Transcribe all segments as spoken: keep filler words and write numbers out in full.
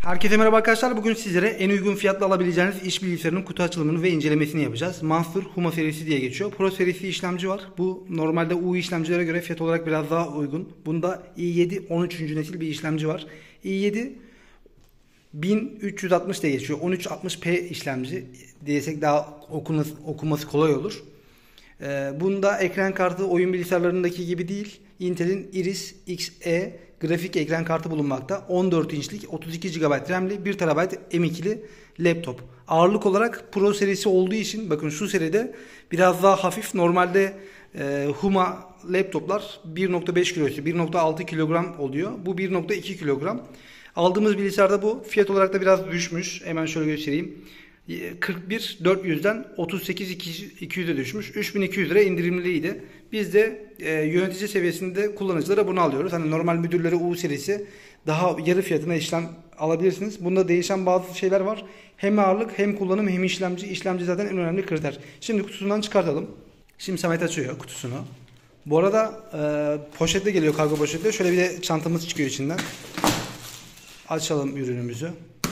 Herkese merhaba arkadaşlar. Bugün sizlere en uygun fiyatla alabileceğiniz iş bilgisayarının kutu açılımını ve incelemesini yapacağız. Monster Huma serisi diye geçiyor. Pro serisi işlemci var. Bu normalde U işlemcilere göre fiyat olarak biraz daha uygun. Bunda i yedi on üçüncü nesil bir işlemci var. i yedi bin üç yüz altmış diye geçiyor. on üç altmış p işlemci diyesek daha okuması, okuması kolay olur. Ee, bunda ekran kartı oyun bilgisayarlarındaki gibi değil. Intel'in Iris X E grafik ekran kartı bulunmakta. on dört inçlik otuz iki gigabayt RAM'li bir terabayt M ikili laptop. Ağırlık olarak Pro serisi olduğu için bakın şu seride biraz daha hafif. Normalde e, Huma laptoplar bir nokta beş kilosu bir nokta altı kilogram oluyor. Bu bir nokta iki kilogram. Aldığımız bilgisayarda bu. Fiyat olarak da biraz düşmüş. Hemen şöyle göstereyim. kırk bir bin dört yüzden otuz sekiz bin iki yüze düşmüş. üç bin iki yüz lira indirimliydi. Biz de e, yönetici seviyesinde kullanıcılara bunu alıyoruz. Hani normal müdürlere U serisi daha yarı fiyatına işlem alabilirsiniz. Bunda değişen bazı şeyler var. Hem ağırlık hem kullanım hem işlemci. İşlemci zaten en önemli kriter. Şimdi kutusundan çıkartalım. Şimdi Samet açıyor kutusunu. Bu arada e, poşette geliyor, kargo poşette. Şöyle bir de çantamız çıkıyor içinden. Açalım ürünümüzü.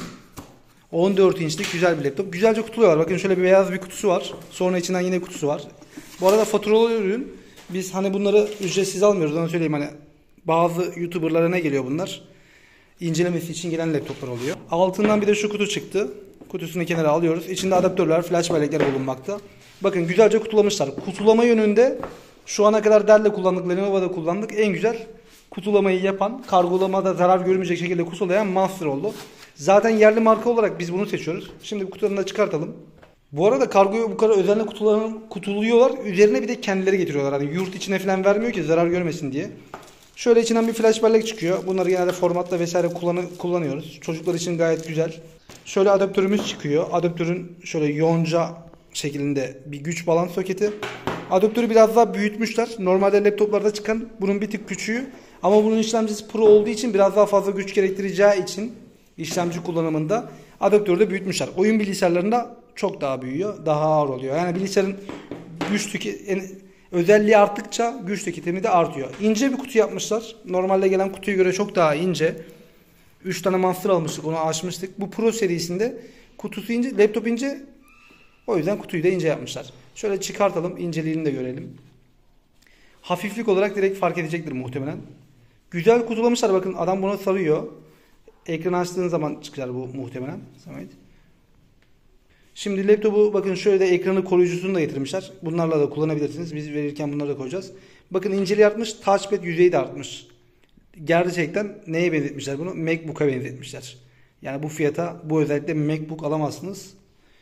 on dört inçlik güzel bir laptop. Güzelce kutuluyorlar. Bakın şöyle bir beyaz bir kutusu var. Sonra içinden yine kutusu var. Bu arada faturalı ürün. Biz hani bunları ücretsiz almıyoruz. Onu söyleyeyim, hani bazı YouTuber'lara ne geliyor bunlar? İncelemesi için gelen laptoplar oluyor. Altından bir de şu kutu çıktı. Kutusunu kenara alıyoruz. İçinde adaptörler, flash bellekler bulunmakta. Bakın güzelce kutulamışlar. Kutulama yönünde şu ana kadar Dell'le kullandık, Lenovo'da kullandık. En güzel kutulamayı yapan, kargolamada zarar görmeyecek şekilde kutulayan Monster oldu. Zaten yerli marka olarak biz bunu seçiyoruz. Şimdi bu kutularını da çıkartalım. Bu arada kargoyu bu kadar özenle kutuluyorlar. Üzerine bir de kendileri getiriyorlar. Hani yurt içine falan vermiyor ki zarar görmesin diye. Şöyle içinden bir flash bellek çıkıyor. Bunları genelde formatla vesaire kullanıyoruz. Çocuklar için gayet güzel. Şöyle adaptörümüz çıkıyor. Adaptörün şöyle yonca şeklinde bir güç balans soketi. Adaptörü biraz daha büyütmüşler. Normalde laptoplarda çıkan bunun bir tık küçüğü. Ama bunun işlemcisi Pro olduğu için biraz daha fazla güç gerektireceği için işlemci kullanımında adaptörü de büyütmüşler. Oyun bilgisayarlarında çok daha büyüyor. Daha ağır oluyor. Yani bilgisayarın güç tüketimi, özelliği arttıkça güç tüketimi de artıyor. İnce bir kutu yapmışlar. Normalde gelen kutuya göre çok daha ince. üç tane Monster almıştık. Onu açmıştık. Bu Pro serisinde kutusu ince, laptop ince. O yüzden kutuyu da ince yapmışlar. Şöyle çıkartalım. İnceliğini de görelim. Hafiflik olarak direkt fark edecektir muhtemelen. Güzel kutulamışlar. Bakın adam buna sarıyor. Ekranı açtığın zaman çıkar bu muhtemelen. Samet. Şimdi laptopu bakın şöyle de ekranı koruyucusunu da getirmişler. Bunlarla da kullanabilirsiniz. Biz verirken bunları da koyacağız. Bakın inceliği artmış. Touchpad yüzeyi de artmış. Gerçekten neye benzetmişler bunu? MacBook'a benzetmişler. Yani bu fiyata bu özellikle MacBook alamazsınız.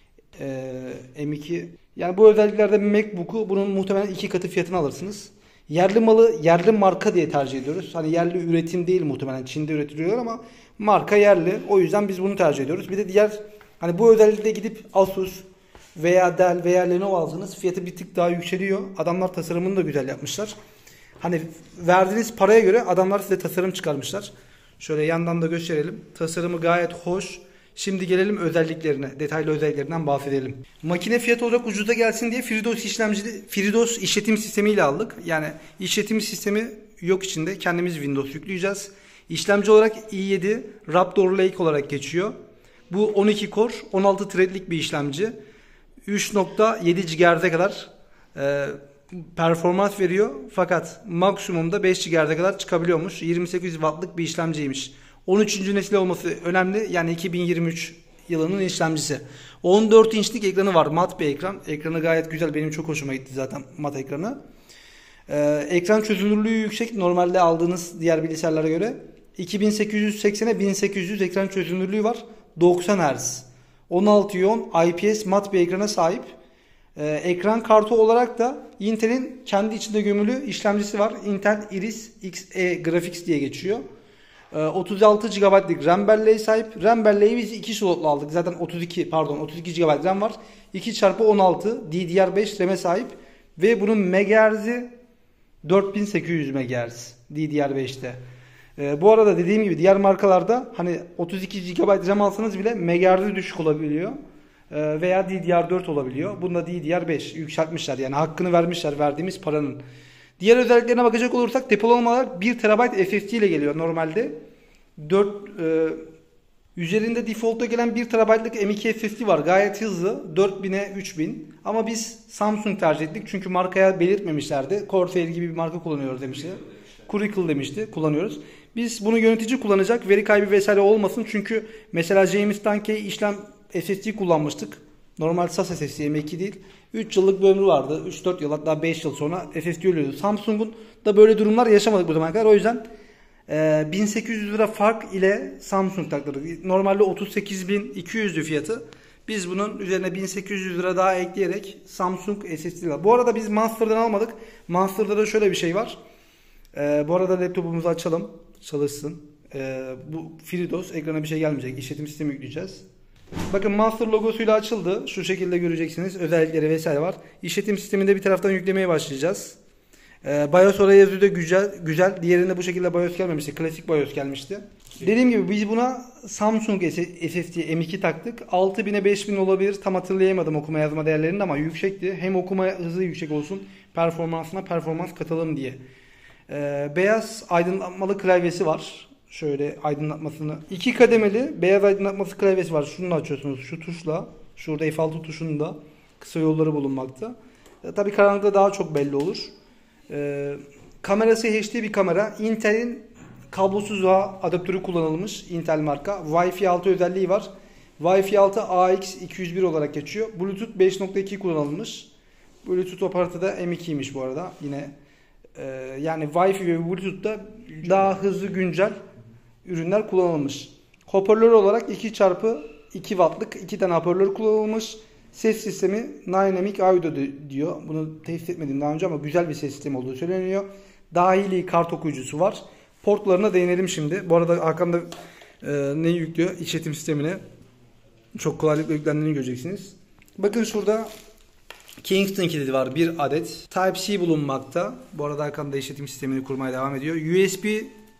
Ee, M iki. Yani bu özelliklerde MacBook'u bunun muhtemelen iki katı fiyatını alırsınız. Yerli malı, yerli marka diye tercih ediyoruz. Hani yerli üretim değil muhtemelen. Çin'de üretiliyor ama marka yerli. O yüzden biz bunu tercih ediyoruz. Bir de diğer hani bu özellikle gidip Asus veya Dell veya Lenovo alsanız fiyatı bir tık daha yükseliyor. Adamlar tasarımını da güzel yapmışlar. Hani verdiğiniz paraya göre adamlar size tasarım çıkarmışlar. Şöyle yandan da gösterelim. Tasarımı gayet hoş. Şimdi gelelim özelliklerine, detaylı özelliklerinden bahsedelim. Makine fiyat olarak ucuza gelsin diye FreeDOS işlemci, FreeDOS işletim sistemiyle aldık. Yani işletim sistemi yok içinde. Kendimiz Windows yükleyeceğiz. İşlemci olarak i yedi Raptor Lake olarak geçiyor. Bu on iki core, on altı threadlik bir işlemci. üç nokta yedi gigahertz'e kadar e, performans veriyor. Fakat maksimumda beş gigahertz'e kadar çıkabiliyormuş. yirmi sekiz wattlık bir işlemciymiş. on üçüncü nesil olması önemli. Yani iki bin yirmi üç yılının işlemcisi. on dört inçlik ekranı var. Mat bir ekran. Ekranı gayet güzel. Benim çok hoşuma gitti zaten mat ekranı. Ee, ekran çözünürlüğü yüksek. Normalde aldığınız diğer bilgisayarlara göre. iki bin sekiz yüz seksene bin sekiz yüz ekran çözünürlüğü var. doksan hertz. on altı iyon I P S mat bir ekrana sahip. Ee, ekran kartı olarak da Intel'in kendi içinde gömülü işlemcisi var. Intel Iris X E Graphics diye geçiyor. otuz altı gigabaytlık RAM belleğe sahip. RAM belleği biz iki slotlu aldık. Zaten otuz iki pardon otuz iki gigabayt RAM var. iki çarpı on altı D D R beş RAM'e sahip ve bunun megahertz'i dört bin sekiz yüz megahertz D D R beşte. Ee, bu arada dediğim gibi diğer markalarda hani otuz iki gigabayt RAM alsanız bile megahertz'i düşük olabiliyor. Ee, veya D D R dört olabiliyor. Bunda D D R beş yükseltmişler. Yani hakkını vermişler verdiğimiz paranın. Diğer özelliklerine bakacak olursak depolamalar bir terabayt S S D ile geliyor normalde. dört, e, Üzerinde default'ta gelen bir terabaytlık M iki S S D var. Gayet hızlı. dört bine üç bin. Ama biz Samsung tercih ettik. Çünkü markaya belirtmemişlerdi. Corsair gibi bir marka kullanıyoruz demişti. Curacle demişti. Kullanıyoruz. Biz bunu yönetici kullanacak. Veri kaybı vesaire olmasın. Çünkü mesela James Dunkey işlem S S D kullanmıştık. Normal S A S S S D M iki değil. üç yıllık bir ömrü vardı. üç dört yıl hatta beş yıl sonra S S D ölüyordu. Samsung'un da böyle durumlar yaşamadık bu zamana kadar. O yüzden e, bin sekiz yüz lira fark ile Samsung taktırdık. Normalde otuz sekiz bin iki yüzdü fiyatı. Biz bunun üzerine bin sekiz yüz lira daha ekleyerek Samsung S S D aldık. Bu arada biz Monster'dan almadık. Monster'da da şöyle bir şey var. E, bu arada laptopumuzu açalım. Çalışsın. E, bu FreeDOS, ekrana bir şey gelmeyecek. İşletim sistemi yükleyeceğiz. Bakın Monster logosuyla açıldı. Şu şekilde göreceksiniz. Özellikleri vesaire var. İşletim sisteminde bir taraftan yüklemeye başlayacağız. Ee, BIOS oraya yazıyor da güzel, güzel. Diğerinde bu şekilde BIOS gelmemişti. Klasik BIOS gelmişti. Dediğim gibi biz buna Samsung S S D M iki taktık. altı bine beş bin olabilir. Tam hatırlayamadım okuma yazma değerlerini ama yüksekti. Hem okuma hızı yüksek olsun, performansına performans katalım diye. Ee, beyaz aydınlatmalı klavyesi var. Şöyle aydınlatmasını. iki kademeli beyaz aydınlatması klavyesi var. Şunu da açıyorsunuz şu tuşla. Şurada F altı tuşunda kısa yolları bulunmakta. E, tabii karanlıkta daha çok belli olur. E, kamerası H D bir kamera. Intel'in kablosuz ağ adaptörü kullanılmış. Intel marka. Wi-Fi altı özelliği var. Wi-Fi altı A X iki yüz bir olarak geçiyor. Bluetooth beş nokta iki kullanılmış. Bluetooth aparatı da M iki'ymiş bu arada. Yine e, yani Wi-Fi ve Bluetooth'ta daha hızlı güncel ürünler kullanılmış. Hoparlör olarak iki çarpı iki wattlık iki tane hoparlör kullanılmış. Ses sistemi Dynamic Audio diyor. Bunu test etmedim daha önce ama güzel bir ses sistemi olduğu söyleniyor. Dahili kart okuyucusu var. Portlarına değinelim şimdi. Bu arada arkamda e, ne yüklüyor? İşletim sistemine. Çok kolaylıkla yüklendiğini göreceksiniz. Bakın şurada Kingston kilidi var. Bir adet. Type-C bulunmakta. Bu arada arkamda işletim sistemini kurmaya devam ediyor. U S B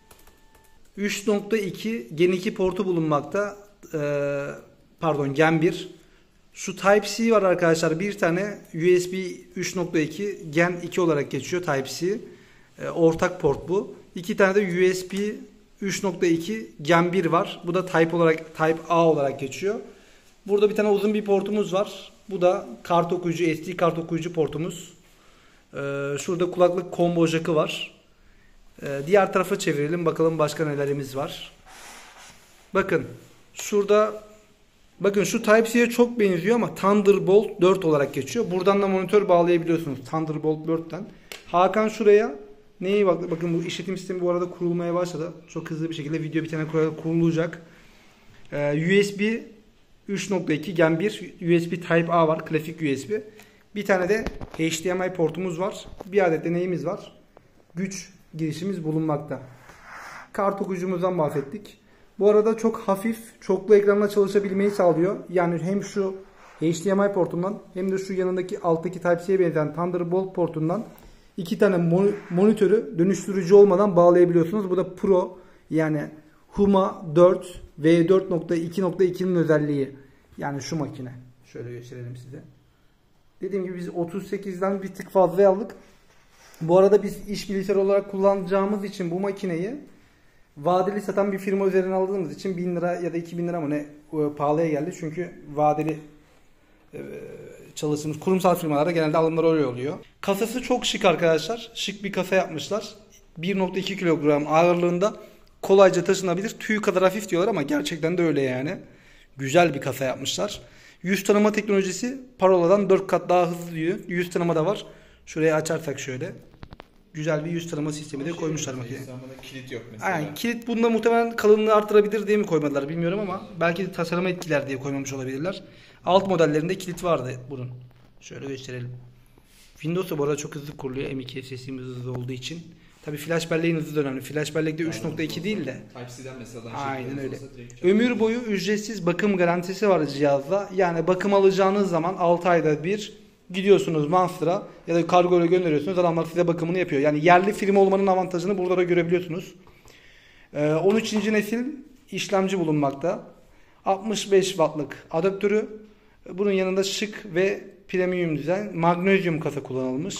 üç nokta iki Gen iki portu bulunmakta. Ee, pardon Gen bir. Şu Type-C var arkadaşlar. Bir tane U S B üç nokta iki Gen iki olarak geçiyor Type-C. Ee, ortak port bu. İki tane de U S B üç nokta iki Gen bir var. Bu da Type olarak Type A olarak geçiyor. Burada bir tane uzun bir portumuz var. Bu da kart okuyucu, S D kart okuyucu portumuz. Ee, şurada kulaklık combo jack'ı var. Ee, diğer tarafa çevirelim. Bakalım başka nelerimiz var. Bakın. Şurada bakın şu Type-C'ye çok benziyor ama Thunderbolt dört olarak geçiyor. Buradan da monitör bağlayabiliyorsunuz. Thunderbolt dört'ten. Hakan şuraya neyi bak bakın bu işletim sistemi bu arada kurulmaya başladı. Çok hızlı bir şekilde video bitene kurulacak. Ee, U S B üç nokta iki Gen bir U S B Type A var. Klasik U S B. Bir tane de H D M I portumuz var. Bir adet de neyimiz var? Güç girişimiz bulunmakta. Kart okuyucumuzdan bahsettik. Bu arada çok hafif, çoklu ekranla çalışabilmeyi sağlıyor. Yani hem şu H D M I portundan hem de şu yanındaki alttaki Type-C'ye benzeyen Thunderbolt portundan iki tane mon monitörü dönüştürücü olmadan bağlayabiliyorsunuz. Bu da Pro yani Huma dört V dört nokta iki nokta iki'nin özelliği. Yani şu makine. Şöyle gösterelim size. Dediğim gibi biz otuz sekiz'den bir tık fazla aldık. Bu arada biz iş bilgisayarı olarak kullanacağımız için bu makineyi vadeli satan bir firma üzerine aldığımız için bin lira ya da iki bin lira mı ne pahalıya geldi. Çünkü vadeli e, çalıştığımız kurumsal firmalarda genelde alımlar öyle oluyor. Kasası çok şık arkadaşlar. Şık bir kasa yapmışlar. bir nokta iki kilogram ağırlığında kolayca taşınabilir. Tüy kadar hafif diyorlar ama gerçekten de öyle yani. Güzel bir kasa yapmışlar. Yüz tanıma teknolojisi paroladan dört kat daha hızlı diyor. Yüz tanıma da var. Şuraya açarsak şöyle. Güzel bir yüz tanıma sistemi de koymuşlar makineye. Kilit yok mesela. Aynen, kilit bunda muhtemelen kalınlığı artırabilir diye mi koymadılar bilmiyorum ama belki de tasarıma etkiler diye koymamış olabilirler. Alt modellerinde kilit vardı bunun. Şöyle gösterelim. Windows'da bu arada çok hızlı kuruluyor. M iki S S D'miz hızlı olduğu için. Tabi flash belleğin hızı da önemli. Flash bellekte üç nokta iki değil de. Type-C'den mesela. Aynen öyle. Ömür boyu ücretsiz bakım garantisi var cihazda. Yani bakım alacağınız zaman altı ayda bir gidiyorsunuz Monster'a ya da kargoyla gönderiyorsunuz. Adamlar size bakımını yapıyor. Yani yerli firma olmanın avantajını burada da görebiliyorsunuz. Ee, on üçüncü nesil işlemci bulunmakta. altmış beş wattlık adaptörü. Bunun yanında şık ve premium dizayn magnezyum kasa kullanılmış.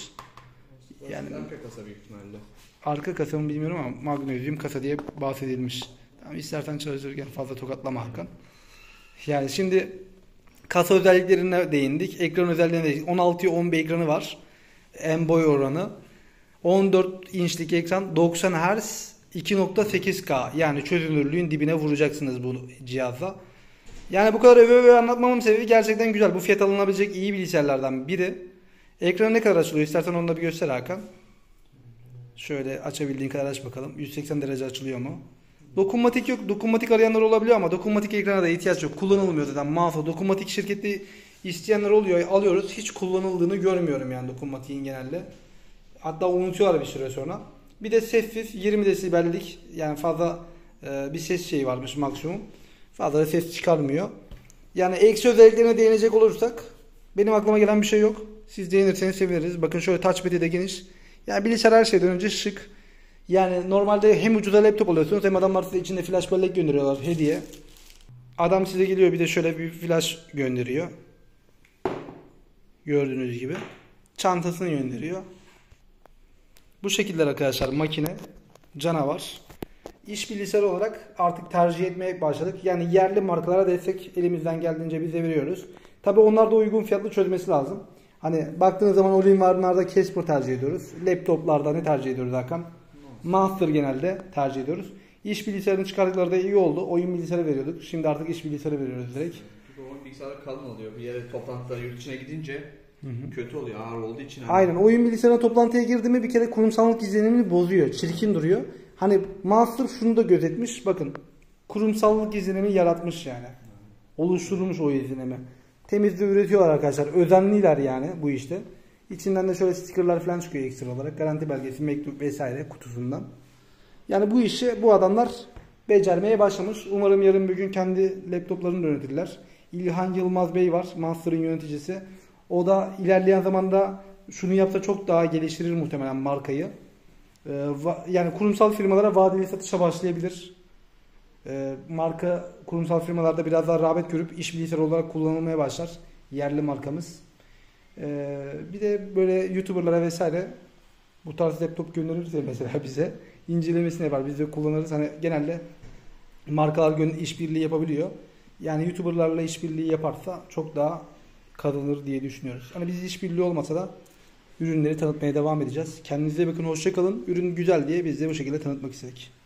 Yani arka kasa büyük ihtimalle. Arka kasamı bilmiyorum ama magnezyum kasa diye bahsedilmiş. Tamam, istersen çalışırken fazla tokatlama Hakan. Yani şimdi kasa özelliklerine değindik. Ekran özelliklerine değindik. on altıya on bir ekranı var. En boy oranı. on dört inçlik ekran, doksan hertz, iki nokta sekiz K. Yani çözünürlüğün dibine vuracaksınız bu cihazla. Yani bu kadar öve öve anlatmamın sebebi gerçekten güzel. Bu fiyat alınabilecek iyi bilgisayarlardan biri. Ekranı ne kadar açılıyor? İstersen onu da bir göster Hakan. Şöyle açabildiğin kadar aç bakalım. yüz seksen derece açılıyor mu? Dokunmatik yok. Dokunmatik arayanlar olabiliyor ama dokunmatik ekrana da ihtiyaç yok. Kullanılmıyor zaten. Mouse'a dokunmatik şirketi isteyenler oluyor. Alıyoruz. Hiç kullanıldığını görmüyorum yani dokunmatiğin genelde. Hatta unutuyorlar bir süre sonra. Bir de sessiz yirmi desibellik, yani fazla e, bir ses şeyi varmış maksimum. Fazla da ses çıkarmıyor. Yani eksi özelliklerine değinecek olursak benim aklıma gelen bir şey yok. Siz değinirseniz seviniriz. Bakın şöyle touchpad'i de geniş. Yani bilgisayar her şeyden önce şık. Yani normalde hem ucuza laptop alıyorsunuz hem adamlar size içinde flash bellek gönderiyorlar hediye. Adam size geliyor bir de şöyle bir flash gönderiyor. Gördüğünüz gibi. Çantasını gönderiyor. Bu şekilde arkadaşlar makine canavar. İş bilgisayarı olarak artık tercih etmeye başladık. Yani yerli markalara destek elimizden geldiğince biz de veriyoruz. Tabi onlar da uygun fiyatlı çözmesi lazım. Hani baktığınız zaman all-in-one'larda Casper tercih ediyoruz. Laptoplarda ne tercih ediyoruz Hakan? Monster genelde tercih ediyoruz. İş bilgisayarını çıkardıkları da iyi oldu. Oyun bilgisayarı veriyorduk. Şimdi artık iş bilgisayarı veriyoruz direkt. Çünkü oyun bilgisayarı kalın oluyor. Bir yere toplantıda yurt dışına gidince hı hı. kötü oluyor. Ağır olduğu için. Aynen. Oyun bilgisayarına toplantıya girdi mi bir kere kurumsallık izlenimini bozuyor. Çirkin duruyor. Hani Monster şunu da gözetmiş. Bakın. Kurumsallık izlenimi yaratmış yani. Oluşturmuş o izlenimi. Temiz de üretiyorlar arkadaşlar. Özenliler yani bu işte. İçinden de şöyle stickerlar falan çıkıyor ekstra olarak. Garanti belgesi, mektup vesaire kutusundan. Yani bu işi bu adamlar becermeye başlamış. Umarım yarın bir gün kendi laptoplarını yönetirler. İlhan Yılmaz Bey var. Monster'ın yöneticisi. O da ilerleyen zamanda şunu yapsa çok daha geliştirir muhtemelen markayı. Ee, yani kurumsal firmalara vadeli satışa başlayabilir. Ee, marka kurumsal firmalarda biraz daha rağbet görüp iş bilgisayarı olarak kullanılmaya başlar. Yerli markamız. Ee, bir de böyle YouTuber'lara vesaire bu tarz laptop gönderirse mesela bize incelemesini yapar. Biz de kullanırız. Hani genelde markalar işbirliği yapabiliyor. Yani YouTuber'larla işbirliği yaparsa çok daha kazanır diye düşünüyoruz. Hani biz işbirliği olmasa da ürünleri tanıtmaya devam edeceğiz. Kendinize bakın, hoşça kalın. Ürün güzel diye biz de bu şekilde tanıtmak istedik.